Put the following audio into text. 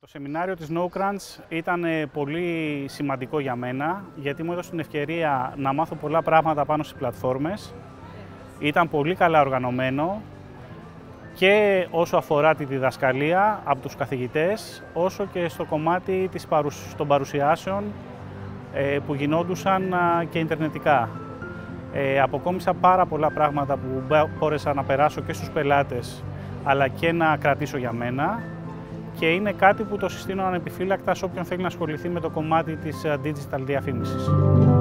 Το σεμινάριο της NoCrunch ήταν πολύ σημαντικό για μένα, γιατί μου έδωσε την ευκαιρία να μάθω πολλά πράγματα πάνω στις πλατφόρμες. Ήταν πολύ καλά οργανωμένο και όσο αφορά τη διδασκαλία από τους καθηγητές, όσο και στο κομμάτι των παρουσιάσεων που γινόντουσαν και ιντερνετικά. Αποκόμισα πάρα πολλά πράγματα που μπόρεσα να περάσω και στους πελάτες, αλλά και να κρατήσω για μένα. Και είναι κάτι που το συστήνω ανεπιφύλακτα σε όποιον θέλει να ασχοληθεί με το κομμάτι της digital διαφήμισης.